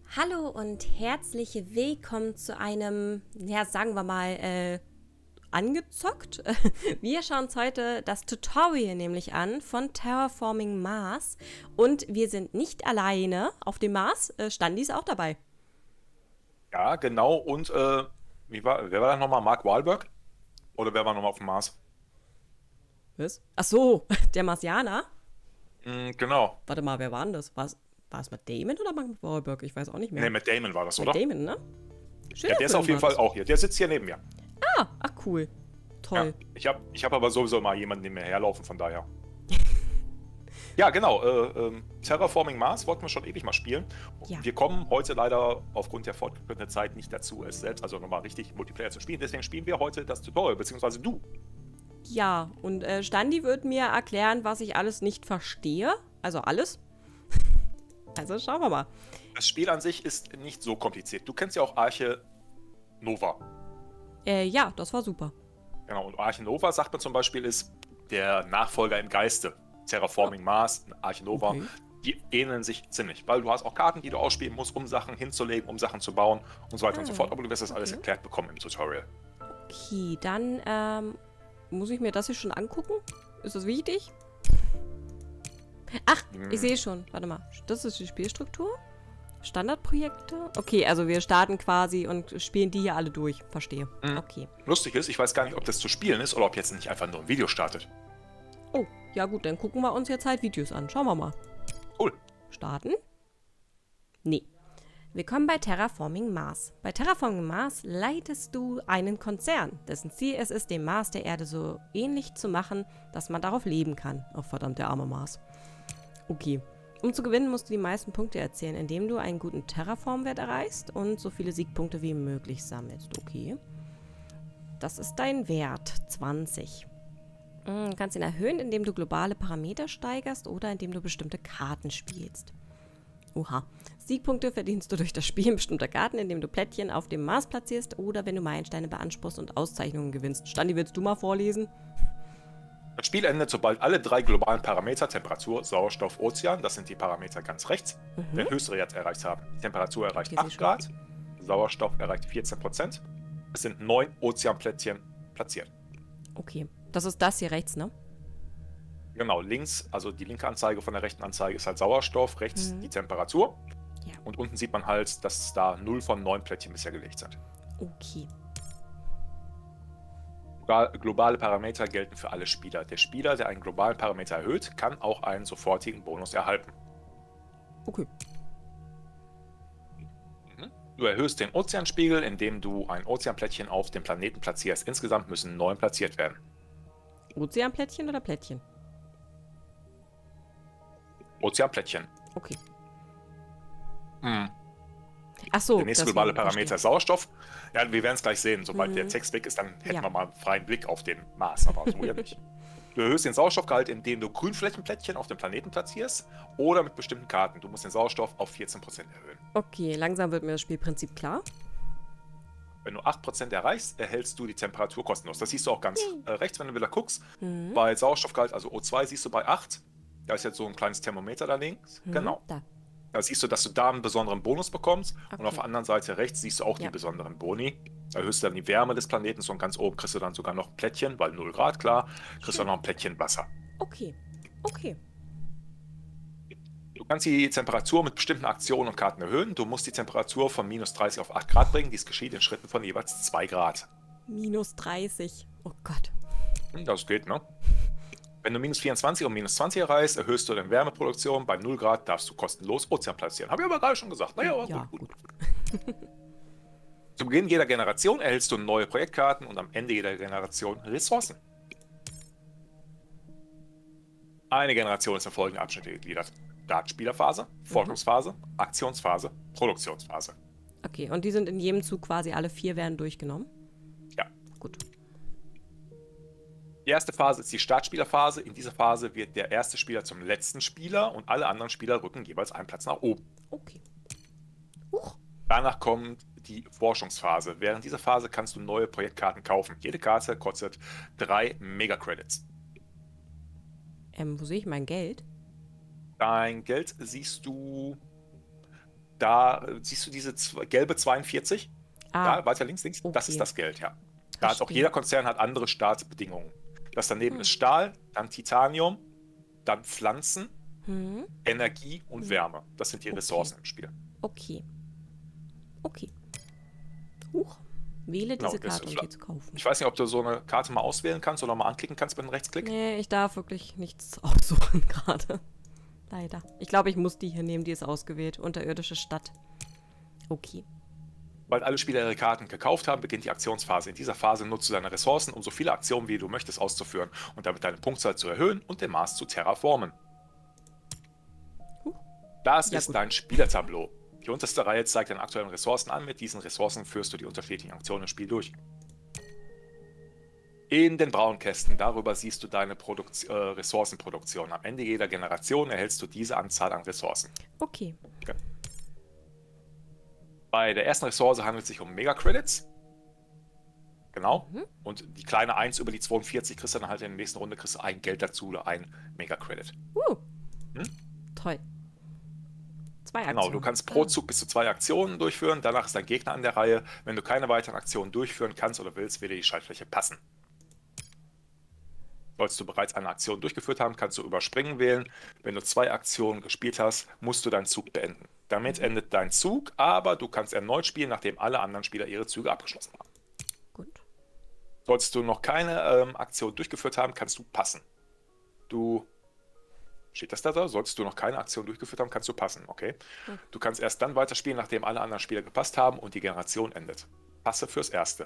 Hallo und herzlich willkommen zu einem, ja, sagen wir mal, angezockt. Wir schauen uns heute das Tutorial nämlich an von Terraforming Mars. Und wir sind nicht alleine auf dem Mars. Standi ist auch dabei. Ja, genau. Und wer war da nochmal? Mark Wahlberg? Oder wer war nochmal auf dem Mars? Was? Ach so, der Marsianer. Genau. Warte mal, wer war denn das? War es Matt Damon oder Mark Wahlberg? Ich weiß auch nicht Ne, mehr. Matt Damon war das, Matt oder? Damon, ne? Ja, Schöner der ist auf Film jeden war Fall das. auch hier. Der sitzt hier neben mir. Ach cool. Ja, Toll. ich hab aber sowieso mal jemanden neben mir herlaufen, von daher. Ja, genau. Terraforming Mars wollten wir schon ewig mal spielen. Ja. Wir kommen heute leider aufgrund der fortgeschrittenen Zeit nicht dazu, es selbst, also nochmal richtig Multiplayer zu spielen. Deswegen spielen wir heute das Tutorial, beziehungsweise du. Ja, und Standi wird mir erklären, was ich alles nicht verstehe. Also alles. Also schauen wir mal. Das Spiel an sich ist nicht so kompliziert. Du kennst ja auch Arche Nova. Ja, das war super. Genau, und Arche Nova, sagt man zum Beispiel, ist der Nachfolger im Geiste. Terraforming Mars, Arche Nova, Okay. die ähneln sich ziemlich, weil du hast auch Karten, die du ausspielen musst, um Sachen hinzulegen, um Sachen zu bauen und so weiter und so fort. Aber du wirst das alles okay. erklärt bekommen im Tutorial. Okay, dann muss ich mir das hier schon angucken? Ist das wichtig? Ach, ich sehe schon. Warte mal. Das ist die Spielstruktur? Standardprojekte? Okay, also wir starten quasi und spielen die hier alle durch. Verstehe. Okay. Lustig ist, ich weiß gar nicht, ob das zu spielen ist oder ob jetzt nicht einfach nur ein Video startet. Oh, ja gut, dann gucken wir uns jetzt halt Videos an. Schauen wir mal. Cool. Starten? Nee. Willkommen bei Terraforming Mars. Bei Terraforming Mars leitest du einen Konzern, dessen Ziel es ist, den Mars der Erde so ähnlich zu machen, dass man darauf leben kann. Oh verdammt, der arme Mars. Okay. Um zu gewinnen, musst du die meisten Punkte erzielen, indem du einen guten Terraform-Wert erreichst und so viele Siegpunkte wie möglich sammelst. Okay. Das ist dein Wert. 20. Du kannst ihn erhöhen, indem du globale Parameter steigerst oder indem du bestimmte Karten spielst. Oha. Siegpunkte verdienst du durch das Spielen bestimmter Karten, indem du Plättchen auf dem Mars platzierst oder wenn du Meilensteine beanspruchst und Auszeichnungen gewinnst. Standi, willst du mal vorlesen? Das Spiel endet, sobald alle drei globalen Parameter, Temperatur, Sauerstoff, Ozean, das sind die Parameter ganz rechts, den höchsten Wert erreicht haben. Die Temperatur erreicht Okay, 8 Grad, Sauerstoff erreicht 14%. Es sind 9 Ozeanplättchen platziert. Okay. Das ist das hier rechts, ne? Genau, links, also die linke Anzeige von der rechten Anzeige ist halt Sauerstoff, rechts die Temperatur. Ja. Und unten sieht man halt, dass da 0 von 9 Plättchen bisher gelegt sind. Okay. Globale Parameter gelten für alle Spieler. Der Spieler, der einen globalen Parameter erhöht, kann auch einen sofortigen Bonus erhalten. Okay. Du erhöhst den Ozeanspiegel, indem du ein Ozeanplättchen auf dem Planeten platzierst. Insgesamt müssen 9 platziert werden. Ozeanplättchen oder Plättchen? Ozeanplättchen. Okay. Ach so. Der nächste das globale war- Parameter ist Sauerstoff. Ja, wir werden es gleich sehen. Sobald der Text weg ist, dann hätten Ja. wir mal einen freien Blick auf den Mars. Aber so ja nicht. Du erhöhst den Sauerstoffgehalt, indem du Grünflächenplättchen auf dem Planeten platzierst oder mit bestimmten Karten. Du musst den Sauerstoff auf 14% erhöhen. Okay, langsam wird mir das Spielprinzip klar. Wenn du 8% erreichst, erhältst du die Temperatur kostenlos. Das siehst du auch ganz rechts, wenn du wieder guckst. Bei Sauerstoffgehalt, also O2, siehst du bei 8. Da ist jetzt so ein kleines Thermometer da links. Genau. Da. Da siehst du, dass du da einen besonderen Bonus bekommst. Und Okay. auf der anderen Seite rechts siehst du auch Ja. die besonderen Boni. Da erhöhst du dann die Wärme des Planeten und ganz oben kriegst du dann sogar noch ein Plättchen, weil 0 Grad, klar, kriegst du noch ein Plättchen Wasser. Okay. Okay. Du kannst die Temperatur mit bestimmten Aktionen und Karten erhöhen. Du musst die Temperatur von minus 30 auf 8 Grad bringen. Dies geschieht in Schritten von jeweils 2 Grad. Minus 30. Oh Gott. Das geht, ne? Wenn du minus 24 und minus 20 erreichst, erhöhst du deine Wärmeproduktion. Bei 0 Grad darfst du kostenlos Ozean platzieren. Habe ich aber gerade schon gesagt. Naja, aber Ja, gut. gut. Zu Beginn jeder Generation erhältst du neue Projektkarten und am Ende jeder Generation Ressourcen. Eine Generation ist in folgende Abschnitte gegliedert: Startspielerphase, Forschungsphase, Aktionsphase, Produktionsphase. Okay, und die sind in jedem Zug quasi alle 4 werden durchgenommen? Ja. Gut. Die erste Phase ist die Startspielerphase. In dieser Phase wird der erste Spieler zum letzten Spieler und alle anderen Spieler rücken jeweils einen Platz nach oben. Okay. Huch. Danach kommt die Forschungsphase. Während dieser Phase kannst du neue Projektkarten kaufen. Jede Karte kostet 3 Mega-Credits. Wo sehe ich mein Geld? Dein Geld siehst du Da siehst du diese gelbe 42? Da, weiter links. okay. Das ist das Geld, ja. Da hat auch Verstehe. jeder Konzern hat andere Startbedingungen. Das daneben ist Stahl, dann Titanium, dann Pflanzen, Energie und Wärme. Das sind die Ressourcen im Spiel. Okay. Huch. Wähle Genau, diese Karte, um sie zu kaufen. Ich weiß nicht, ob du so eine Karte mal auswählen kannst oder mal anklicken kannst mit einem Rechtsklick. Nee, ich darf wirklich nichts aussuchen gerade. Leider. Ich glaube, ich muss die hier nehmen, die ist ausgewählt. Unterirdische Stadt. Okay. Weil alle Spieler ihre Karten gekauft haben, beginnt die Aktionsphase. In dieser Phase nutzt du deine Ressourcen, um so viele Aktionen wie du möchtest auszuführen und damit deine Punktzahl zu erhöhen und den Mars zu terraformen. Das ist dein Spielertableau. Die unterste Reihe zeigt deine aktuellen Ressourcen an. Mit diesen Ressourcen führst du die unterschiedlichen Aktionen im Spiel durch. In den braunen Kästen, darüber siehst du deine Ressourcenproduktion. Am Ende jeder Generation erhältst du diese Anzahl an Ressourcen. Okay. Bei der ersten Ressource handelt es sich um Mega-Credits. Genau. Und die kleine 1 über die 42 kriegst du dann halt in der nächsten Runde kriegst du ein Geld dazu oder ein Mega-Credit. Toll. 2 Aktionen. Genau, du kannst pro Zug bis zu 2 Aktionen durchführen. Danach ist dein Gegner an der Reihe. Wenn du keine weiteren Aktionen durchführen kannst oder willst, wähle die Schaltfläche passen. Solltest du bereits eine Aktion durchgeführt haben, kannst du überspringen wählen. Wenn du 2 Aktionen gespielt hast, musst du deinen Zug beenden. Damit endet dein Zug, aber du kannst erneut spielen, nachdem alle anderen Spieler ihre Züge abgeschlossen haben. Gut. Solltest du noch keine Aktion durchgeführt haben, kannst du passen. Steht das da? Solltest du noch keine Aktion durchgeführt haben, kannst du passen, okay? Du kannst erst dann weiterspielen, nachdem alle anderen Spieler gepasst haben und die Generation endet. Passe fürs Erste.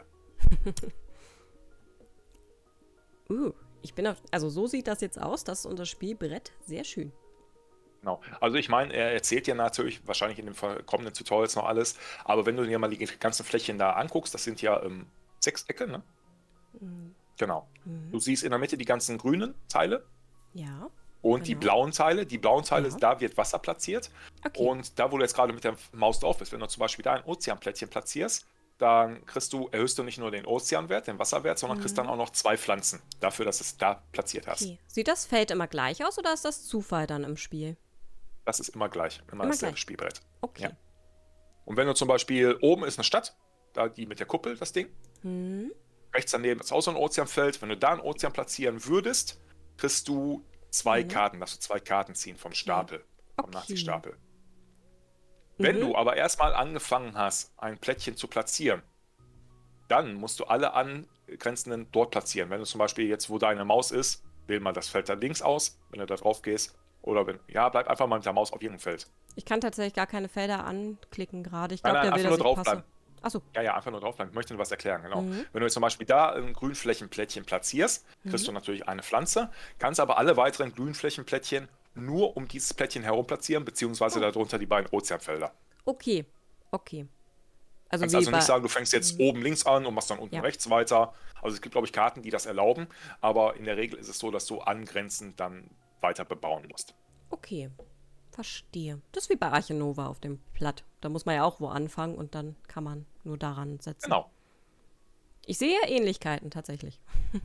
Also so sieht das jetzt aus, das ist unser Spielbrett. Sehr schön. Genau. Also ich meine, er erzählt dir natürlich wahrscheinlich in den kommenden Tutorials noch alles, aber wenn du dir mal die ganzen Flächen da anguckst, das sind ja 6 Ecke, ne? Genau. Du siehst in der Mitte die ganzen grünen Teile. Ja. Und die blauen Teile. Die blauen Teile, da wird Wasser platziert. Okay. Und da, wo du jetzt gerade mit der Maus drauf bist, wenn du zum Beispiel da ein Ozeanplättchen platzierst, dann erhöhst du nicht nur den Ozeanwert, den Wasserwert, sondern kriegst dann auch noch 2 Pflanzen dafür, dass du es da platziert hast. Okay. Sieht das Feld immer gleich aus oder ist das Zufall dann im Spiel? Das ist immer gleich, immer dasselbe Spielbrett. Okay. Ja. Und wenn du zum Beispiel, oben ist eine Stadt, da die mit der Kuppel, das Ding, rechts daneben ist auch so ein Ozeanfeld, wenn du da ein Ozean platzieren würdest, kriegst du 2 Karten, dass du 2 Karten ziehen vom Stapel, vom Nazi-Stapel. Wenn du aber erstmal angefangen hast, ein Plättchen zu platzieren, dann musst du alle angrenzenden dort platzieren. Wenn du zum Beispiel jetzt, wo deine Maus ist, wähl mal das Feld da links aus, wenn du da drauf gehst. Oder bleib einfach mal mit der Maus auf irgendeinem Feld. Ich kann tatsächlich gar keine Felder anklicken gerade. Ich glaube, der will, einfach nur draufbleiben. Achso. Ja, einfach nur draufbleiben. Ich möchte dir was erklären, genau. Wenn du jetzt zum Beispiel da ein Grünflächenplättchen platzierst, kriegst du natürlich eine Pflanze, kannst aber alle weiteren Grünflächenplättchen nur um dieses Plättchen herum platzieren, beziehungsweise darunter die beiden Ozeanfelder. Okay. Du kannst also nicht sagen, du fängst jetzt oben links an und machst dann unten rechts weiter. Also es gibt, glaube ich, Karten, die das erlauben, aber in der Regel ist es so, dass du angrenzend dann weiter bebauen musst. Okay, verstehe. Das ist wie bei Arche Nova auf dem Platt. Da muss man ja auch wo anfangen und dann kann man nur daran setzen. Genau. Ich sehe Ähnlichkeiten tatsächlich.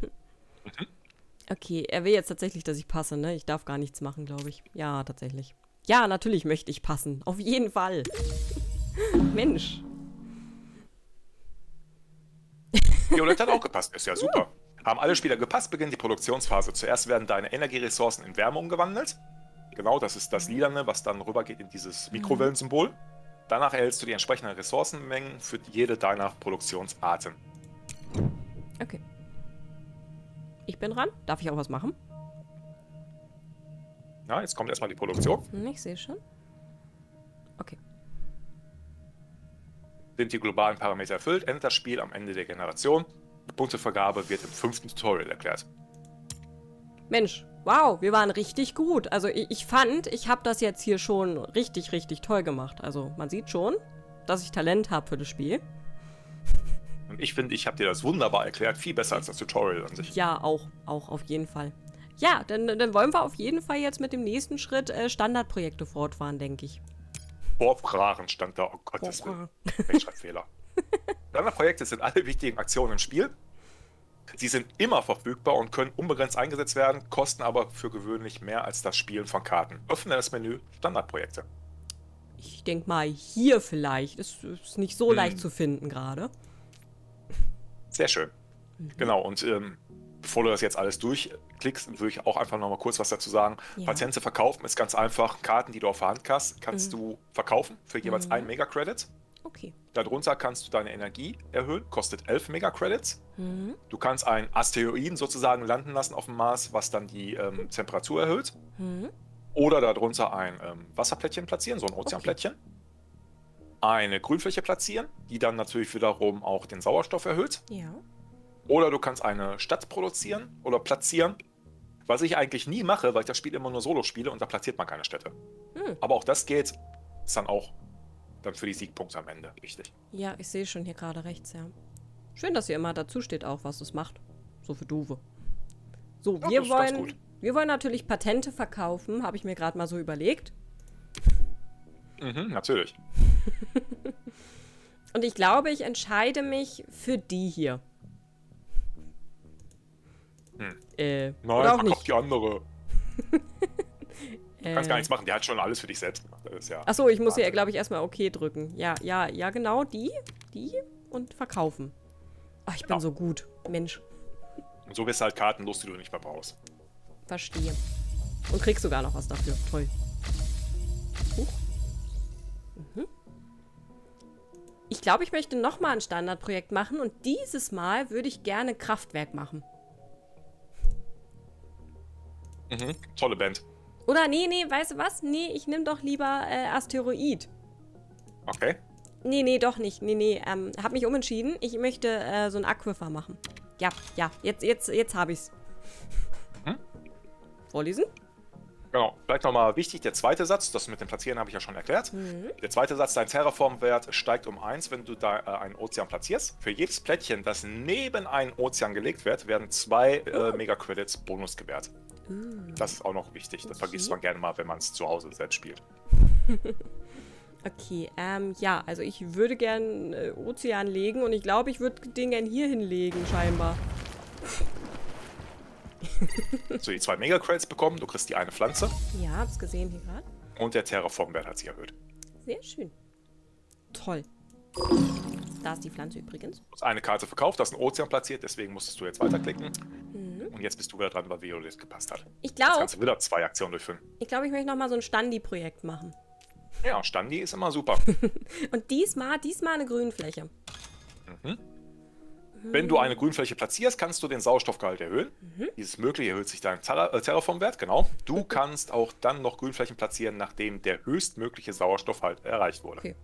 Okay, er will jetzt tatsächlich, dass ich passe, ne? Ich darf gar nichts machen, glaube ich. Ja, tatsächlich. Ja, natürlich möchte ich passen. Auf jeden Fall. Mensch. Violett hat auch gepasst. Ist ja super. Haben alle Spieler gepasst, beginnt die Produktionsphase. Zuerst werden deine Energieressourcen in Wärme umgewandelt. Genau, das ist das Lilane, was dann rübergeht in dieses Mikrowellensymbol. Danach erhältst du die entsprechenden Ressourcenmengen für jede deiner Produktionsarten. Okay. Ich bin dran. Darf ich auch was machen? Ja, jetzt kommt erstmal die Produktion. Ich sehe schon. Okay. Sind die globalen Parameter erfüllt, endet das Spiel am Ende der Generation. Die Punktevergabe wird im 5. Tutorial erklärt. Mensch, wow, wir waren richtig gut. Also ich fand, ich habe das jetzt hier schon richtig, richtig toll gemacht. Also man sieht schon, dass ich Talent habe für das Spiel. Und ich finde, ich habe dir das wunderbar erklärt. Viel besser als das Tutorial an sich. Ja, auch auf jeden Fall. Ja, dann wollen wir auf jeden Fall jetzt mit dem nächsten Schritt Standardprojekte fortfahren, denke ich. Vorfahren stand da, oh Gottes Willen. Rechtschreibfehler. Standardprojekte sind alle wichtigen Aktionen im Spiel. Sie sind immer verfügbar und können unbegrenzt eingesetzt werden, kosten aber für gewöhnlich mehr als das Spielen von Karten. Öffne das Menü Standardprojekte. Ich denke mal, hier vielleicht. Ist nicht so leicht zu finden gerade. Sehr schön. Genau, und bevor du das jetzt alles durchklickst, würde ich auch einfach noch mal kurz was dazu sagen. Ja. Patente verkaufen ist ganz einfach. Karten, die du auf der Hand hast, kannst du verkaufen für jeweils 1 Mega-Credit. Okay. Darunter kannst du deine Energie erhöhen, kostet 11 Mega-Credits. Du kannst einen Asteroiden sozusagen landen lassen auf dem Mars, was dann die Temperatur erhöht. Oder darunter ein Wasserplättchen platzieren, so ein Ozeanplättchen. Eine Grünfläche platzieren, die dann natürlich wiederum auch den Sauerstoff erhöht. Ja. Oder du kannst eine Stadt produzieren oder platzieren, was ich eigentlich nie mache, weil ich das Spiel immer nur solo spiele und da platziert man keine Städte. Aber auch das geht, ist dann auch dann für die Siegpunkte am Ende wichtig. Ja, ich sehe schon hier gerade rechts, ja. Schön, dass hier immer dazu steht auch, was es macht. So für Doofe. So, Ja, wir das ist ganz gut. wollen natürlich Patente verkaufen, habe ich mir gerade mal so überlegt. Natürlich. Und ich glaube, ich entscheide mich für die hier. Nein, oder auch verkauf nicht. die andere. Du kannst gar nichts machen, die hat schon alles für dich selbst gemacht. Das ist ja Achso, ich muss hier, Wahnsinn. glaube ich, erstmal OK drücken. Ja, genau, die und verkaufen. Ach, ich bin Genau. so gut. Mensch, Und so wirst du halt Karten los, die du nicht mehr brauchst. verstehe. Und kriegst sogar noch was dafür. Toll. Huch. Ich glaube, ich möchte nochmal ein Standardprojekt machen und dieses Mal würde ich gerne Kraftwerk machen. Tolle Band. Oder nee, weißt du was? Nee, ich nehme doch lieber Asteroid. Okay. Nee, doch nicht. Hab mich umentschieden. Ich möchte so ein Aquifer machen. Ja, jetzt habe ich's. Vorlesen? Genau. Vielleicht nochmal wichtig, der zweite Satz, das mit dem Platzieren habe ich ja schon erklärt. Der zweite Satz, dein Terraform-Wert steigt um 1, wenn du da einen Ozean platzierst. Für jedes Plättchen, das neben einen Ozean gelegt wird, werden 2 Mega-Credits Bonus gewährt. Das ist auch noch wichtig. Das vergisst man gerne mal, wenn man es zu Hause selbst spielt. Okay, ja, also ich würde gern Ozean legen und ich glaube, ich würde den gern hier hinlegen, scheinbar. So, die 2 Mega-Credits bekommen, du kriegst die eine Pflanze Ja, hab's gesehen hier gerade. und der Terraform-Wert hat sich erhöht. Sehr schön. Toll. Da ist die Pflanze übrigens. Du hast eine Karte verkauft, da ist ein Ozean platziert, deswegen musstest du jetzt weiterklicken. Und jetzt bist du wieder dran, weil Vio das gepasst hat. Ich Jetzt glaube, kannst du wieder 2 Aktionen durchführen. ich möchte nochmal so ein Standi-Projekt machen. Ja, Standi ist immer super. Und diesmal eine Grünfläche. Wenn du eine Grünfläche platzierst, kannst du den Sauerstoffgehalt erhöhen. Dieses möglich erhöht sich dein Terraform-Wert, genau. Du kannst auch dann noch Grünflächen platzieren, nachdem der höchstmögliche Sauerstoffgehalt erreicht wurde. Okay.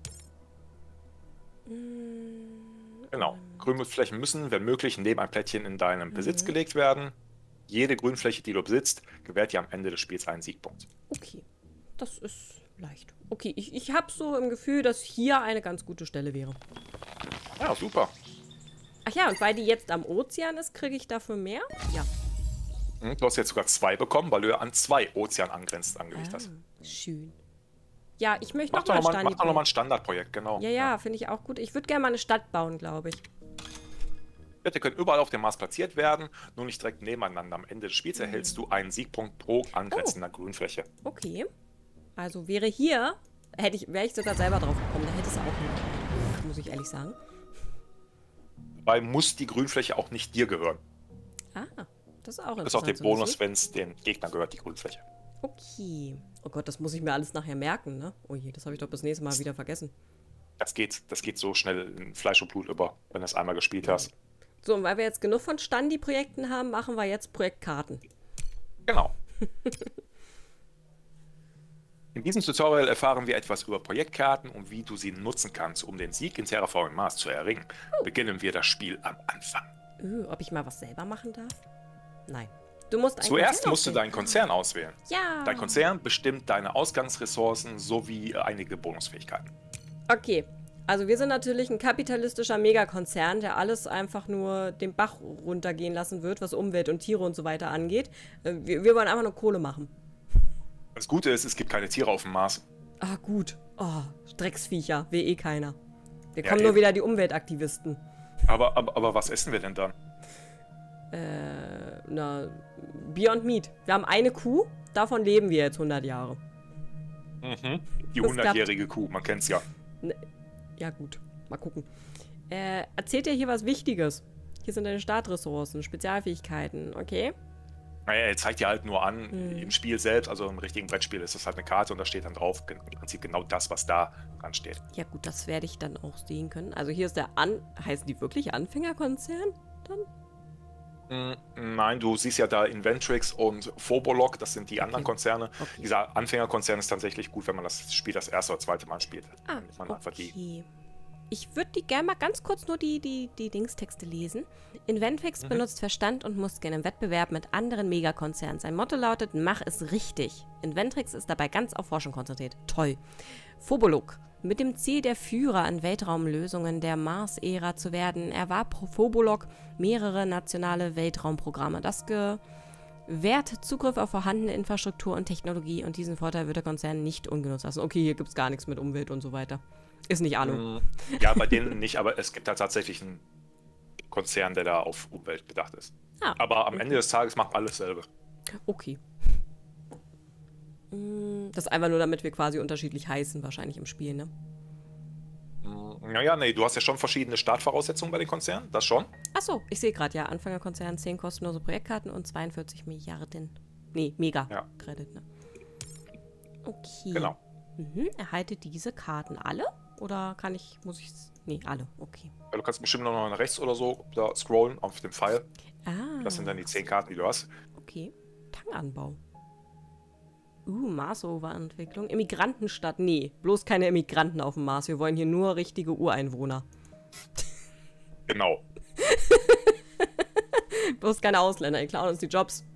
Genau. Grünflächen müssen, wenn möglich, neben ein Plättchen in deinem Besitz gelegt werden. Jede Grünfläche, die du besitzt, gewährt dir am Ende des Spiels einen Siegpunkt. Okay, das ist leicht. Okay, ich habe so im Gefühl, dass hier eine ganz gute Stelle wäre. Ja, super. Ach ja, und weil die jetzt am Ozean ist, kriege ich dafür mehr? Ja. Du hast jetzt sogar 2 bekommen, weil du ja an 2 Ozean angrenzend angelegt hast. Schön. Ja, ich möchte Mach noch doch mal noch mal ein Standardprojekt, genau. Ja, finde ich auch gut. Ich würde gerne mal eine Stadt bauen, glaube ich. Die können überall auf dem Mars platziert werden, nur nicht direkt nebeneinander. Am Ende des Spiels erhältst du einen Siegpunkt pro angrenzender Grünfläche. Okay. Also wäre hier, wäre ich sogar selber drauf gekommen. Da hätte es auch nicht. Muss ich ehrlich sagen. Dabei muss die Grünfläche auch nicht dir gehören. Ah, das ist auch interessant. Das ist auch der zu Bonus, wissen. wenn es den Gegner gehört, die Grünfläche. Okay. Oh Gott, das muss ich mir alles nachher merken, ne? Oh je, das habe ich doch das nächste Mal wieder vergessen. Das geht so schnell in Fleisch und Blut über, wenn du es einmal gespielt hast. So, und weil wir jetzt genug von Standi-Projekten haben, machen wir jetzt Projektkarten. Genau. In diesem Tutorial erfahren wir etwas über Projektkarten und wie du sie nutzen kannst, um den Sieg in Terraforming Mars zu erringen. Beginnen wir das Spiel am Anfang. Ob ich mal was selber machen darf? Nein. Du musst ein Zuerst Konzern musst du auswählen. deinen Konzern auswählen. Ja. Dein Konzern bestimmt deine Ausgangsressourcen sowie einige Bonusfähigkeiten. Okay. Also wir sind natürlich ein kapitalistischer Megakonzern, der alles einfach nur den Bach runtergehen lassen wird, was Umwelt und Tiere und so weiter angeht. Wir wollen einfach nur Kohle machen. Das Gute ist, es gibt keine Tiere auf dem Mars. Ah, gut. Oh, Drecksviecher. Will eh keiner. Wir Ja, kommen nur eben. wieder die Umweltaktivisten. Aber was essen wir denn dann? Beyond Meat. Wir haben eine Kuh, davon leben wir jetzt 100 Jahre. Mhm. Die Das 100-jährige Kuh, man kennt's ja. Ne, ja, gut. Mal gucken. Erzählt dir hier was Wichtiges. Hier sind deine Startressourcen, Spezialfähigkeiten, okay? Naja, er zeigt dir halt nur an, im Spiel selbst, also im richtigen Brettspiel ist das halt eine Karte und da steht dann drauf im Prinzip genau das, was da dran steht. Ja, gut, das werde ich dann auch sehen können. Also hier ist der heißen die wirklich Anfängerkonzern dann? Nein, du siehst ja da Inventrix und Phobolog, das sind die anderen Konzerne. Okay. Dieser Anfängerkonzern ist tatsächlich gut, wenn man das Spiel das erste oder zweite Mal spielt. Ah, Dann nimmt man einfach die. okay. Ich würde die gerne mal ganz kurz nur die Dingstexte lesen. Inventrix benutzt Verstand und Muskeln im Wettbewerb mit anderen Megakonzernen. Sein Motto lautet, mach es richtig. Inventrix ist dabei ganz auf Forschung konzentriert. Toll. Phobolog. Mit dem Ziel, der Führer an Weltraumlösungen der Mars-Ära zu werden, erwarb Phobolog mehrere nationale Weltraumprogramme. Das gewährt Zugriff auf vorhandene Infrastruktur und Technologie und diesen Vorteil wird der Konzern nicht ungenutzt lassen. Okay, hier gibt es gar nichts mit Umwelt und so weiter. Ist nicht Ahnung. Ja, bei denen nicht, aber es gibt da tatsächlich einen Konzern, der da auf Umwelt bedacht ist. Ah, Aber am Ende des Tages macht alles selber. okay. Das ist einfach nur, damit wir quasi unterschiedlich heißen, wahrscheinlich im Spiel, ne? Naja, nee, du hast ja schon verschiedene Startvoraussetzungen bei den Konzernen, das schon. Achso, ich sehe gerade, ja, Anfängerkonzern, 10 kostenlose Projektkarten und 42 Milliarden. Nee, Mega-Credit, ne? Okay. Genau. Erhalte diese Karten alle? Oder muss ich nee, alle, okay. Ja, du kannst bestimmt noch nach rechts oder so da scrollen auf dem Pfeil. Ah. Das sind dann die 10 Karten, die du hast. Okay. Tanganbau. Mars-Over-Entwicklung. Immigrantenstadt. Nee, bloß keine Immigranten auf dem Mars. Wir wollen hier nur richtige Ureinwohner. Genau. Bloß keine Ausländer, die klauen uns die Jobs.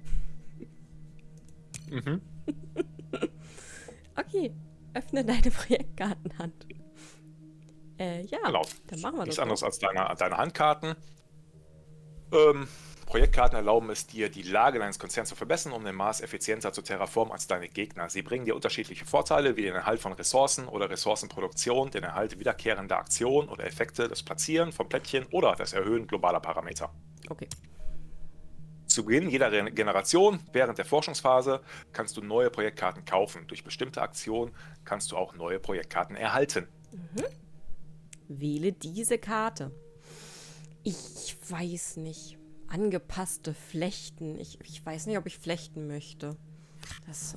Okay. Öffne deine Projektkartenhand. Ja, Genau. dann machen wir das. Nichts anderes als deine Handkarten. Projektkarten erlauben es dir, die Lage deines Konzerns zu verbessern, um den Mars effizienter zu terraformen als deine Gegner. Sie bringen dir unterschiedliche Vorteile, wie den Erhalt von Ressourcen oder Ressourcenproduktion, den Erhalt wiederkehrender Aktionen oder Effekte, das Platzieren von Plättchen oder das Erhöhen globaler Parameter. Okay. Zu Beginn jeder Generation, während der Forschungsphase, kannst du neue Projektkarten kaufen. Durch bestimmte Aktionen kannst du auch neue Projektkarten erhalten. Wähle diese Karte. Ich weiß nicht. Angepasste Flechten. Ich weiß nicht, ob ich flechten möchte. Das,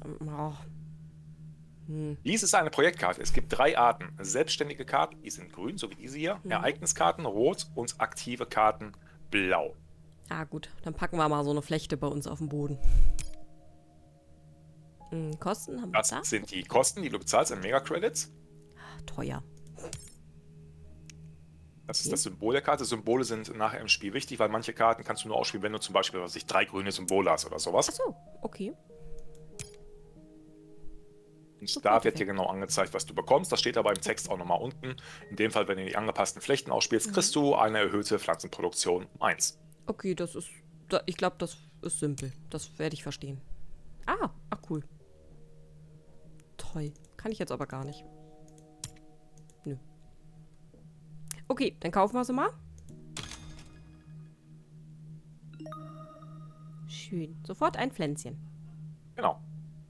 Dies ist eine Projektkarte. Es gibt 3 Arten. Selbstständige Karten, die sind grün, so wie diese hier. Ereigniskarten rot und aktive Karten blau. Ah, gut. Dann packen wir mal so eine Flechte bei uns auf den Boden. Kosten haben wir Das da? sind die Kosten, die du bezahlst in Mega-Credits. Teuer. Das ist das Symbol der Karte. Symbole sind nachher im Spiel wichtig, weil manche Karten kannst du nur ausspielen, wenn du zum Beispiel 3 grüne Symbole hast oder sowas. Achso, okay. Und da wird dir genau angezeigt, was du bekommst. Das steht aber im Text auch nochmal unten. In dem Fall, wenn du die angepassten Flechten ausspielst, kriegst du eine erhöhte Pflanzenproduktion um 1. Okay, das ist. Ich glaube, das ist simpel. Das werde ich verstehen. Ach, cool. Toll. Kann ich jetzt aber gar nicht. Nö. Okay, dann kaufen wir sie mal. Schön. Sofort ein Pflänzchen. Genau.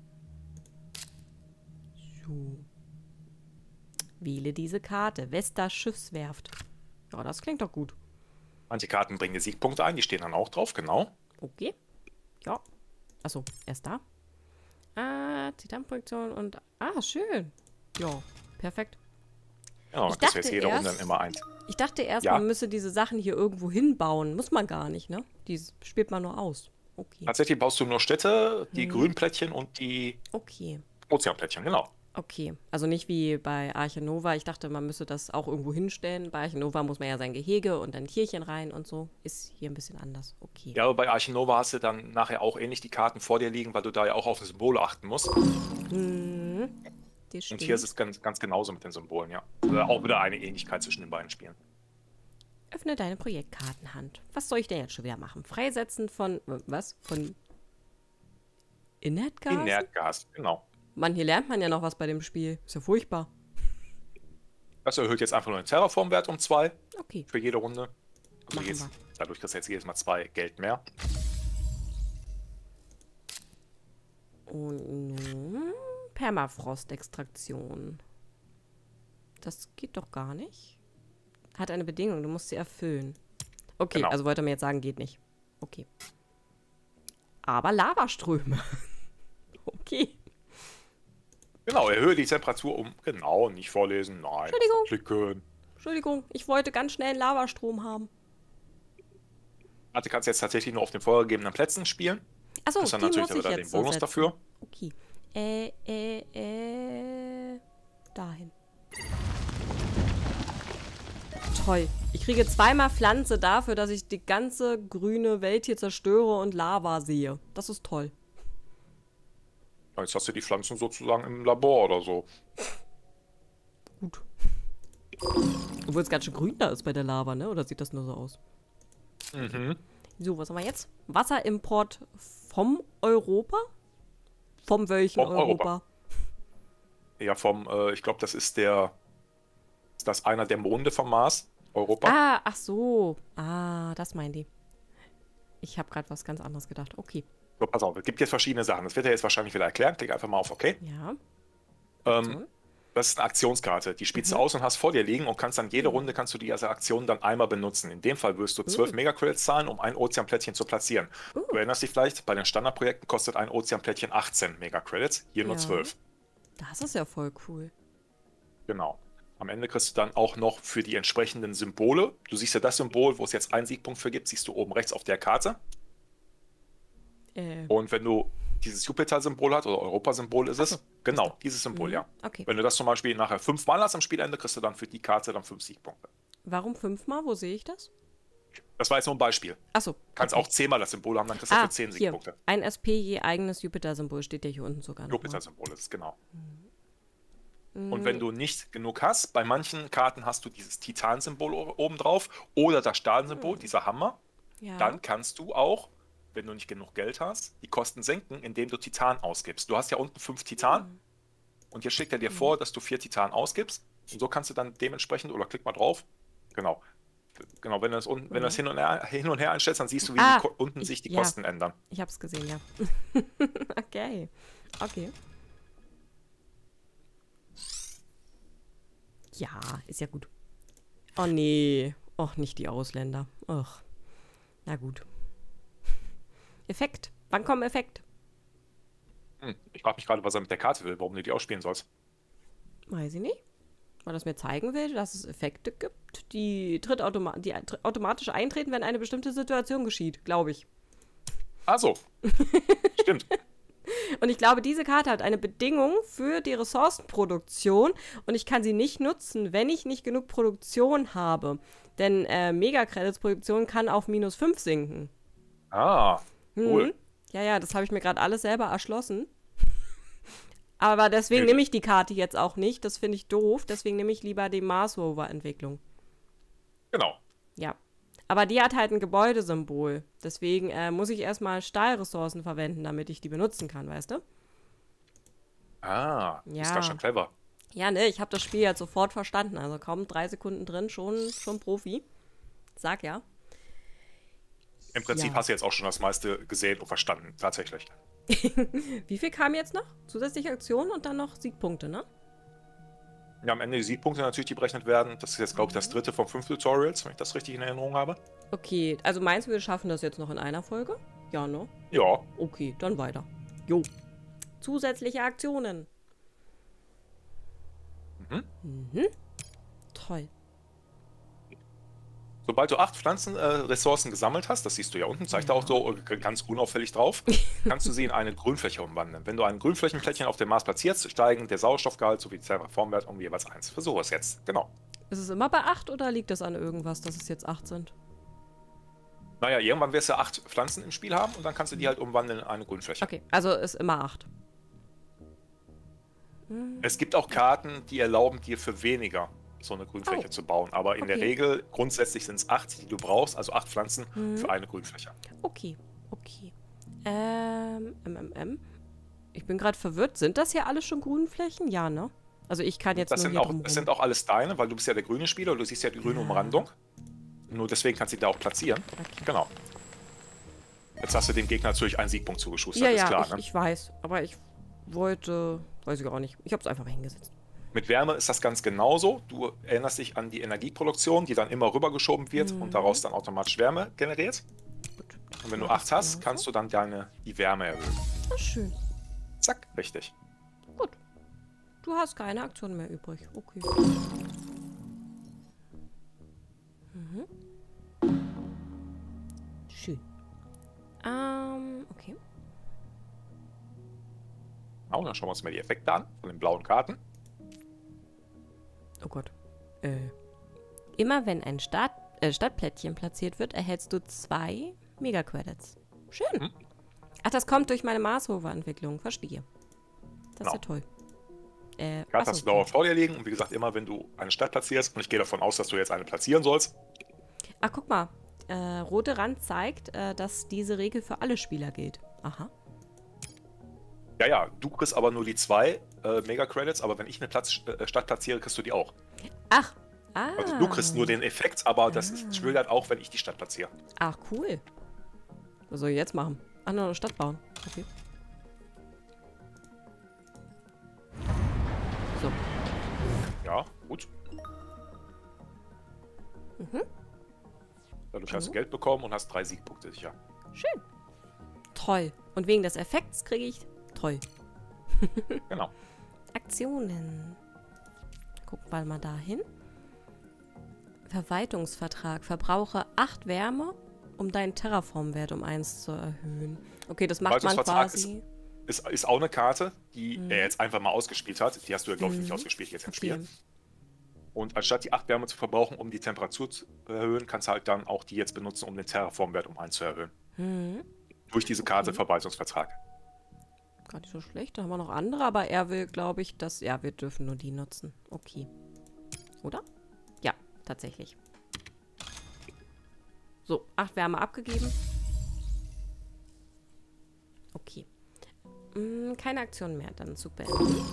So. Wähle diese Karte. Vesta Schiffswerft. Ja, das klingt doch gut. Manche Karten bringen dir Siegpunkte ein, die stehen dann auch drauf, genau. Okay. Ja. Achso, erst da. Titanprojektion und. Schön. Ja, perfekt. Genau, Ich das dachte wäre jede Runde erst- dann immer eins. Ich dachte erst, Ja. man müsse diese Sachen hier irgendwo hinbauen. Muss man gar nicht, ne? Die spielt man nur aus. Okay. Tatsächlich baust du nur Städte, die grünen Plättchen und die Okay. Ozeanplättchen, genau. Okay. Also nicht wie bei Arche Nova. Ich dachte, man müsse das auch irgendwo hinstellen. Bei Arche Nova muss man ja sein Gehege und dann Tierchen rein und so. Ist hier ein bisschen anders. Okay. Ja, aber bei Arche Nova hast du dann nachher auch ähnlich die Karten vor dir liegen, weil du da ja auch auf die Symbole achten musst. Das Und stimmt. hier ist es ganz genauso mit den Symbolen, ja. Auch wieder eine Ähnlichkeit zwischen den beiden Spielen. Öffne deine Projektkartenhand. Was soll ich denn jetzt schon wieder machen? Freisetzen von. Was? Von. Inertgas? Inertgas, genau. Mann, hier lernt man ja noch was bei dem Spiel. Ist ja furchtbar. Das erhöht jetzt einfach nur den Terraform-Wert um 2 Okay. für jede Runde. Also Machen wir. dadurch kriegst du jetzt jedes Mal 2 Geld mehr. Und nun. Permafrost-Extraktion. Das geht doch gar nicht. Hat eine Bedingung, du musst sie erfüllen. Okay, Genau. also wollte er mir jetzt sagen, geht nicht. Okay. Aber Lavaströme. Okay. Genau, erhöhe die Temperatur um. Genau, nicht vorlesen. Nein. Entschuldigung. Klicken. Entschuldigung, ich wollte ganz schnell einen Lavastrom haben. Du kannst jetzt tatsächlich nur auf den vorgegebenen Plätzen spielen. Achso, Das ist dann die natürlich muss ich wieder jetzt den Bonus setzen. dafür. Okay. Dahin. Toll. Ich kriege zweimal Pflanze dafür, dass ich die ganze grüne Welt hier zerstöre und Lava sehe. Das ist toll. Jetzt hast du die Pflanzen sozusagen im Labor oder so. Gut. Obwohl es ganz schön grün da ist bei der Lava, ne? Oder sieht das nur so aus? Mhm. So, was haben wir jetzt? Wasserimport vom Europa? Vom welchen Vom Europa? Ja, ich glaube, ist das einer der Monde vom Mars? Europa? Ah, ach so. Ah, das meinen die. Ich habe gerade was ganz anderes gedacht. Okay. So, pass auf, es gibt jetzt verschiedene Sachen. Das wird er jetzt wahrscheinlich wieder erklären. Klick einfach mal auf OK. Ja. Das ist eine Aktionskarte. Die spielst du aus und hast vor dir liegen und kannst dann jede Runde kannst du die als Aktion dann einmal benutzen. In dem Fall wirst du 12 Megacredits zahlen, um ein Ozeanplättchen zu platzieren. Du erinnerst dich vielleicht, bei den Standardprojekten kostet ein Ozeanplättchen 18 Megacredits, hier nur Ja. 12. Das ist ja voll cool. Genau. Am Ende kriegst du dann auch noch für die entsprechenden Symbole. Du siehst ja das Symbol, wo es jetzt einen Siegpunkt für gibt, siehst du oben rechts auf der Karte. Und wenn du dieses Jupiter-Symbol hast, oder Europa-Symbol ist es, genau, dieses Symbol, ja. Okay. Wenn du das zum Beispiel nachher 5-mal hast am Spielende, kriegst du dann für die Karte dann 5 Siegpunkte. Warum 5-mal? Wo sehe ich das? Das war jetzt nur ein Beispiel. Achso. Kannst auch 10-mal das Symbol haben, dann kriegst du für 10 hier. Siegpunkte. Ein SP je eigenes Jupiter-Symbol steht ja hier unten sogar noch. Jupiter-Symbol ist es, genau. Und wenn du nicht genug hast, bei manchen Karten hast du dieses Titan-Symbol oben drauf oder das Stahlsymbol, dieser Hammer, Ja. dann kannst du auch, wenn du nicht genug Geld hast, die Kosten senken, indem du Titan ausgibst. Du hast ja unten 5 Titan und hier schlägt er dir vor, dass du 4 Titan ausgibst und so kannst du dann dementsprechend, oder klick mal drauf, genau, wenn du das hin und her einstellst, dann siehst du, wie unten sich die Kosten ändern. Ich habe es gesehen, ja. Okay. Okay. Ja, ist ja gut. Oh nee. Och, nicht die Ausländer. Och. Na gut. Effekt. Wann kommt Effekt? Ich frage mich gerade, was er mit der Karte will, warum du die ausspielen sollst. Weiß ich nicht. Weil das mir zeigen will, dass es Effekte gibt, die automatisch eintreten, wenn eine bestimmte Situation geschieht, glaube ich. Ach so. Stimmt. Und ich glaube, diese Karte hat eine Bedingung für die Ressourcenproduktion und ich kann sie nicht nutzen, wenn ich nicht genug Produktion habe. Denn Megacredits-Produktion kann auf -5 sinken. Ah, cool. Ja, das habe ich mir gerade alles selber erschlossen. Aber deswegen nehme ich die Karte jetzt auch nicht. Das finde ich doof. Deswegen nehme ich lieber die Mars Rover-Entwicklung. Genau. Ja. Aber die hat halt ein Gebäudesymbol. Deswegen muss ich erstmal Stahlressourcen verwenden, damit ich die benutzen kann, weißt du? Ah, Ja. ist ganz schön clever. Ja, ne, ich habe das Spiel jetzt sofort verstanden. Also kaum 3 Sekunden drin, schon Profi. Sag ja. Im Prinzip hast du jetzt auch schon das meiste gesehen und verstanden, tatsächlich. Wie viel kam jetzt noch? Zusätzliche Aktionen und dann noch Siegpunkte, ne? Ja, am Ende die Siegpunkte natürlich, die berechnet werden. Das ist jetzt, glaube ich, das 3. von 5 Tutorials, wenn ich das richtig in Erinnerung habe. Okay, also meinst du, wir schaffen das jetzt noch in einer Folge? Ja, ne? Ja, Okay, dann weiter. Jo. Zusätzliche Aktionen. Toll. sobald du 8 Pflanzenressourcen gesammelt hast, das siehst du ja unten, zeigt er auch so ganz unauffällig drauf, kannst du sie in eine Grünfläche umwandeln. Wenn du ein Grünflächenplättchen auf dem Mars platzierst, steigen der Sauerstoffgehalt sowie der Terraformwert um jeweils 1. Versuche es jetzt. Genau. Ist es immer bei 8 oder liegt das an irgendwas, dass es jetzt 8 sind? Naja, irgendwann wirst du 8 Pflanzen im Spiel haben und dann kannst du die halt umwandeln in eine Grünfläche. Okay, also ist immer 8. Es gibt auch Karten, die erlauben dir für weniger so eine Grünfläche zu bauen. Aber in der Regel, grundsätzlich sind es 8, die du brauchst, also 8 Pflanzen für eine Grünfläche. Okay. Ich bin gerade verwirrt. Sind das hier alles schon Grünflächen? Ja, ne? Also ich kann jetzt Das nur sind hier auch, drumherum. das sind auch alles deine, weil du bist ja der grüne Spieler, du siehst ja die grüne Umrandung. Nur deswegen kannst du die da auch platzieren. Okay. Genau. Jetzt hast du dem Gegner natürlich einen Siegpunkt zugeschustert, Ja, ist ja, klar, ne? ich weiß. Aber ich wollte, weiß ich gar nicht. Ich habe es einfach mal hingesetzt. Mit Wärme ist das ganz genauso. Du erinnerst dich an die Energieproduktion, die dann immer rübergeschoben wird und daraus dann automatisch Wärme generiert. Gut. Und wenn du 8 hast, kannst du dann die Wärme erhöhen. Ach, schön. Zack, richtig. Gut. Du hast keine Aktion mehr übrig. Okay. Schön. Okay. Und dann schauen wir uns mal die Effekte an von den blauen Karten. Oh Gott. Immer wenn ein Stadtplättchen platziert wird, erhältst du 2 Mega-Credits. Schön. Ach, das kommt durch meine Mars-Rover-Entwicklung. Verstehe. Das ist ja toll. Karte hast du dauernd vor dir liegen und wie gesagt, immer wenn du eine Stadt platzierst, und ich gehe davon aus, dass du jetzt eine platzieren sollst. Ach, guck mal. Rote Rand zeigt, dass diese Regel für alle Spieler gilt. Aha. Ja, du kriegst aber nur die 2 Mega-Credits, aber wenn ich eine Stadt platziere, kriegst du die auch. Ach. Also du kriegst nur den Effekt, aber das triggert auch, wenn ich die Stadt platziere. Ach, cool. Was soll ich jetzt machen? Ach, nur eine Stadt bauen. Okay. So. Ja, gut. Dadurch hast du Geld bekommen und hast 3 Siegpunkte sicher. Schön. Toll. Und wegen des Effekts kriege ich... Toll. Genau. Aktionen. Gucken wir mal dahin. Verwaltungsvertrag. Verbrauche 8 Wärme, um deinen Terraform-Wert um 1 zu erhöhen. Okay, das macht man quasi... Ist auch eine Karte, die er jetzt einfach mal ausgespielt hat. Die hast du ja, glaube ich, nicht ausgespielt jetzt im Spiel. Und anstatt die 8 Wärme zu verbrauchen, um die Temperatur zu erhöhen, kannst du halt dann auch die jetzt benutzen, um den Terraform-Wert um 1 zu erhöhen. Durch diese Karte Verwaltungsvertrag. Gar nicht so schlecht. Da haben wir noch andere, aber er will, glaube ich, dass... Ja, wir dürfen nur die nutzen. Okay. Oder? Ja, tatsächlich. So, 8 Wärme abgegeben. Okay. Keine Aktion mehr, dann zu beenden.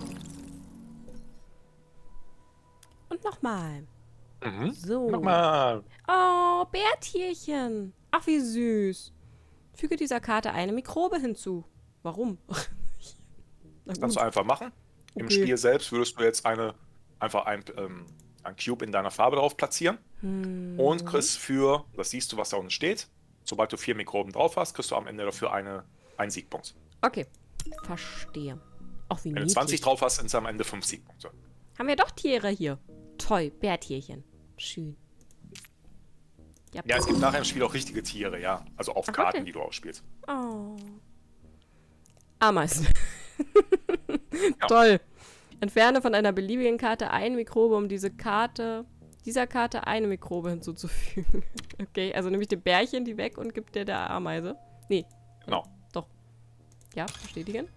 Und nochmal. So. Nochmal. Oh, Bärtierchen. Ach, wie süß. Füge dieser Karte eine Mikrobe hinzu. Warum? Das kannst du einfach machen. Im Spiel selbst würdest du jetzt einfach ein Cube in deiner Farbe drauf platzieren. Und kriegst das siehst du, was da unten steht. Sobald du 4 Mikroben drauf hast, kriegst du am Ende dafür einen Siegpunkt. Okay, verstehe. Auch wie Wenn du 20 drauf hast, sind es am Ende 5 Siegpunkte. Haben wir doch Tiere hier. Toll, Bärtierchen. Schön. Ja, es gibt nachher im Spiel auch richtige Tiere, ja. Also auf Karten, die du ausspielst. Oh. Ameisen. Ja. Toll. Entferne von einer beliebigen Karte eine Mikrobe, um dieser Karte eine Mikrobe hinzuzufügen. Okay, also nehme ich dem Bärchen die weg und gebe der Ameise. Nee. Genau. Doch. Ja, bestätigen.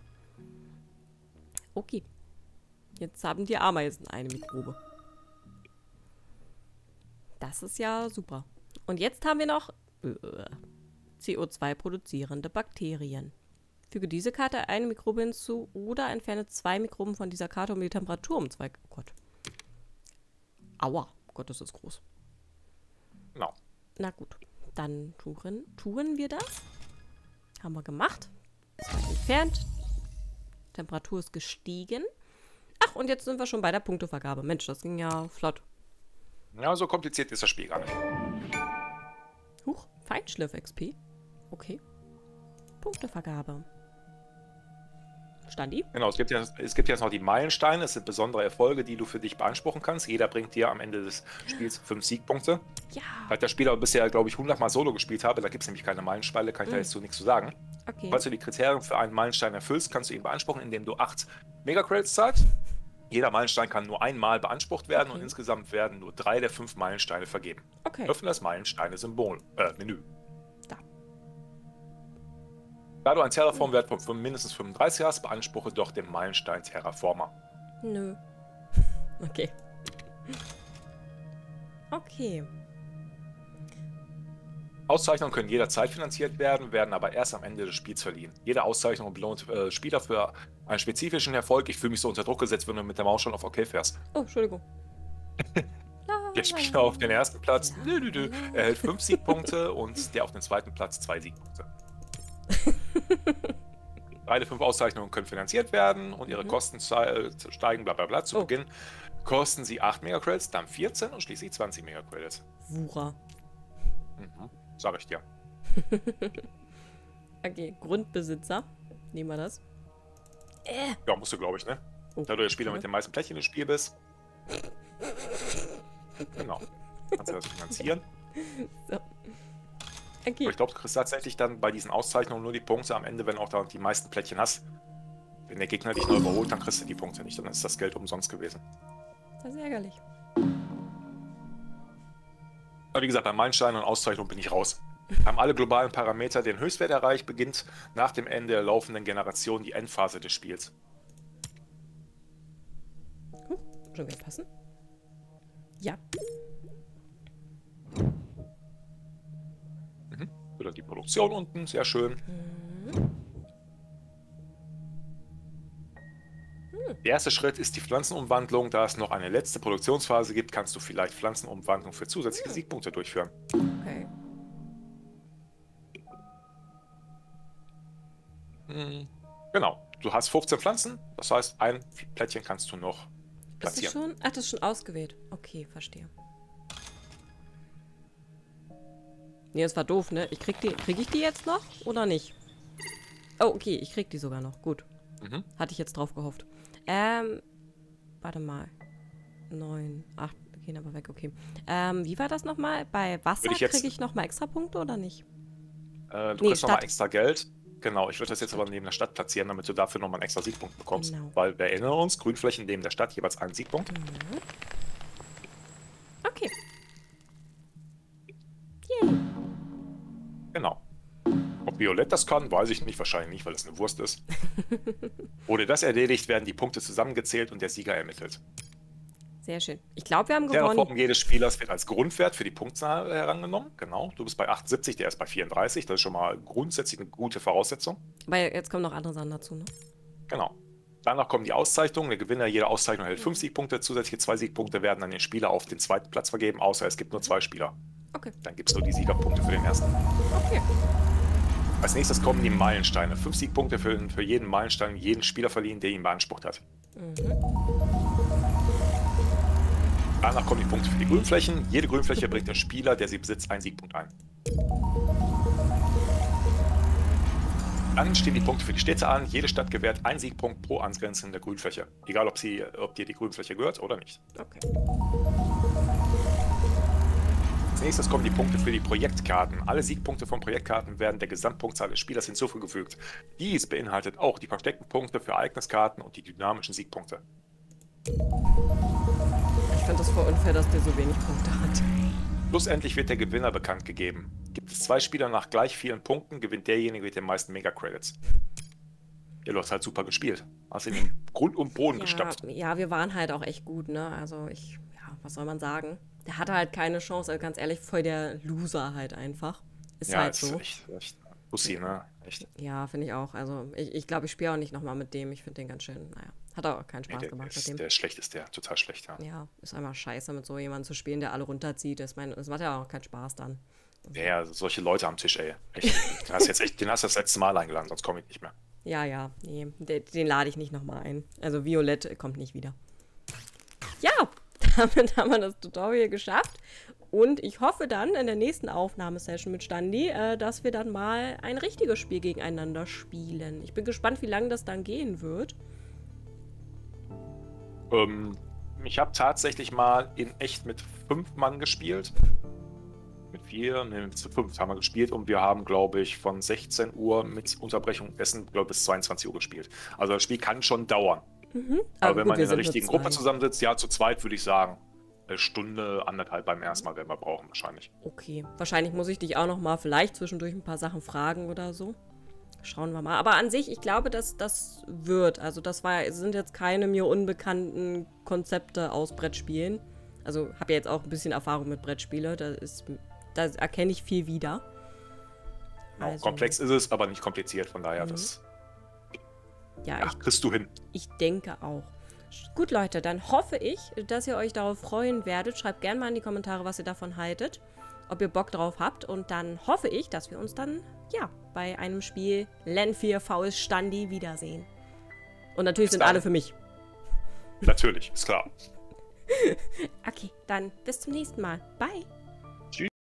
Okay. Jetzt haben die Ameisen eine Mikrobe. Das ist ja super. Und jetzt haben wir noch CO2 produzierende Bakterien. Füge diese Karte eine Mikrobe hinzu oder entferne 2 Mikroben von dieser Karte, um die Temperatur um 2... Oh Gott. Aua. Oh Gott, das ist groß. Genau. Na gut. Dann tun wir das. Haben wir gemacht. 2 entfernt. Temperatur ist gestiegen. Ach, und jetzt sind wir schon bei der Punktevergabe. Mensch, das ging ja flott. Ja, so kompliziert ist das Spiel gar nicht. Huch, Feinschliff-XP. Okay. Punktevergabe. Standi? Genau, es gibt jetzt noch die Meilensteine. Das sind besondere Erfolge, die du für dich beanspruchen kannst. Jeder bringt dir am Ende des Spiels 5 Siegpunkte. Ja. Weil der Spieler bisher, glaube ich, 100 Mal Solo gespielt habe, da gibt es nämlich keine Meilensteine, kann ich da jetzt so nichts zu sagen. Okay. Falls du die Kriterien für einen Meilenstein erfüllst, kannst du ihn beanspruchen, indem du 8 Mega-Credits zahlst. Jeder Meilenstein kann nur einmal beansprucht werden und insgesamt werden nur 3 der 5 Meilensteine vergeben. Okay. Öffne das Meilensteine-Menü. Da. Da du einen Terraform-Wert von mindestens 35 hast, beanspruche doch den Meilenstein Terraformer. Nö. Okay. Okay. Auszeichnungen können jederzeit finanziert werden, werden aber erst am Ende des Spiels verliehen. Jede Auszeichnung belohnt Spieler für einen spezifischen Erfolg. Ich fühle mich so unter Druck gesetzt, wenn du mit der Maus schon auf OK fährst. Oh, Entschuldigung. Der Spieler auf den ersten Platz erhält 5 Siegpunkte und der auf den zweiten Platz 2 Siegpunkte. 3 der 5 Auszeichnungen können finanziert werden und ihre Kosten steigen, bla bla bla. Zu Beginn kosten sie 8 Megacredits, dann 14 und schließlich 20 Megacredits. Wucher. Sag ich dir. Okay, Grundbesitzer. Nehmen wir das. Ja, musst du, glaube ich, ne? Da du der Spieler mit den meisten Plättchen im Spiel bist. Genau. Kannst du das finanzieren. So. Okay. Aber ich glaube, du kriegst tatsächlich dann bei diesen Auszeichnungen nur die Punkte am Ende, wenn auch da die meisten Plättchen hast. Wenn der Gegner dich noch überholt, dann kriegst du die Punkte nicht. Dann ist das Geld umsonst gewesen. Das ist ärgerlich. Aber wie gesagt, bei Meilensteinen und Auszeichnungen bin ich raus. Haben alle globalen Parameter den Höchstwert erreicht, beginnt nach dem Ende der laufenden Generation die Endphase des Spiels. Schon wieder passen? Ja. Oder die Produktion unten, sehr schön. Der erste Schritt ist die Pflanzenumwandlung. Da es noch eine letzte Produktionsphase gibt, kannst du vielleicht Pflanzenumwandlung für zusätzliche Siegpunkte durchführen. Okay. Genau. Du hast 15 Pflanzen, das heißt, ein Plättchen kannst du noch platzieren. Ist das schon? Ach, das ist schon ausgewählt. Okay, verstehe. Nee, das war doof, ne? Krieg ich die jetzt noch oder nicht? Oh, okay, ich krieg die sogar noch. Gut. Hatte ich jetzt drauf gehofft. Warte mal. 9, 8, gehen aber weg, okay. Wie war das nochmal? Bei Wasser kriege ich nochmal extra Punkte oder nicht? Du kriegst nochmal extra Geld. Genau, ich würde das jetzt aber neben der Stadt platzieren, damit du dafür nochmal einen extra Siegpunkt bekommst. Genau. Weil wir erinnern uns, Grünflächen neben der Stadt jeweils einen Siegpunkt. Okay. Yay. Genau. Ob Violett das kann, weiß ich nicht, wahrscheinlich nicht, weil es eine Wurst ist. Wurde das erledigt, werden die Punkte zusammengezählt und der Sieger ermittelt. Sehr schön. Ich glaube, wir haben Der gewonnen. Terraform jedes Spielers wird als Grundwert für die Punktzahl herangenommen. Genau. Du bist bei 78, der ist bei 34. Das ist schon mal grundsätzlich eine gute Voraussetzung. Weil jetzt kommen noch andere Sachen dazu, ne? Genau. Danach kommen die Auszeichnungen. Der Gewinner jeder Auszeichnung erhält 5 Siegpunkte. Zusätzliche 2 Siegpunkte werden an den Spieler auf den zweiten Platz vergeben, außer es gibt nur 2 Spieler. Okay. Dann gibt es nur die Siegerpunkte für den ersten. Okay. Als nächstes kommen die Meilensteine. 5 Siegpunkte für jeden Meilenstein, jeden Spieler verliehen, der ihn beansprucht hat. Danach kommen die Punkte für die Grünflächen. Jede Grünfläche bringt der Spieler, der sie besitzt, einen Siegpunkt ein. Dann stehen die Punkte für die Städte an. Jede Stadt gewährt einen Siegpunkt pro angrenzende Grünfläche. Egal, ob dir die Grünfläche gehört oder nicht. Okay. Als nächstes kommen die Punkte für die Projektkarten. Alle Siegpunkte von Projektkarten werden der Gesamtpunktzahl des Spielers hinzugefügt. Dies beinhaltet auch die versteckten Punkte für Ereigniskarten und die dynamischen Siegpunkte. Ich finde das voll unfair, dass der so wenig Punkte hat. Schlussendlich wird der Gewinner bekannt gegeben. Gibt es 2 Spieler nach gleich vielen Punkten, gewinnt derjenige mit den meisten Mega-Credits. Ja, du hast halt super gespielt. Hast in den Grund und Boden gestapft. Ja, wir waren halt auch echt gut, ne? Also was soll man sagen? Der hatte halt keine Chance, also ganz ehrlich, voll der Loser halt einfach. Ist halt so. Echt Pussy, ne? Echt. Ja, finde ich auch. Also ich glaube, ich spiele auch nicht nochmal mit dem. Ich finde den ganz schön, hat auch keinen Spaß gemacht mit dem. Der ist schlecht, ist der. Total schlecht, ja. Ja, ist einfach scheiße, mit so jemandem zu spielen, der alle runterzieht. Das macht ja auch keinen Spaß dann. Ja, solche Leute am Tisch, ey. Echt. Den hast du das letzte Mal eingeladen, sonst komme ich nicht mehr. Ja, nee. Den lade ich nicht nochmal ein. Also Violett kommt nicht wieder. Ja, damit haben wir das Tutorial geschafft. Und ich hoffe dann in der nächsten Aufnahmesession mit Standi, dass wir dann mal ein richtiges Spiel gegeneinander spielen. Ich bin gespannt, wie lange das dann gehen wird. Ich habe tatsächlich mal in echt mit 5 Mann gespielt. Mit 5 haben wir gespielt und wir haben, glaube ich, von 16 Uhr mit Unterbrechung Essen, glaube ich, bis 22 Uhr gespielt. Also das Spiel kann schon dauern. Aber wenn man in der richtigen Gruppe zusammensitzt, ja, zu zweit würde ich sagen, eine Stunde, 1,5 beim ersten Mal werden wir brauchen wahrscheinlich. Okay, wahrscheinlich muss ich dich auch noch mal vielleicht zwischendurch ein paar Sachen fragen oder so. Schauen wir mal. Aber an sich, ich glaube, dass das wird. Also sind jetzt keine mir unbekannten Konzepte aus Brettspielen. Also habe ja jetzt auch ein bisschen Erfahrung mit Brettspielen. Da erkenne ich viel wieder. Genau, also, komplex ist es, aber nicht kompliziert. Von daher, kriegst du hin. Ich denke auch. Gut, Leute, dann hoffe ich, dass ihr euch darauf freuen werdet. Schreibt gerne mal in die Kommentare, was ihr davon haltet. ob ihr Bock drauf habt. Und dann hoffe ich, dass wir uns dann, ja, bei einem Spiel LAN 4 VS Standi wiedersehen. Und natürlich sind alle für mich. Natürlich, ist klar. Okay, dann bis zum nächsten Mal. Bye.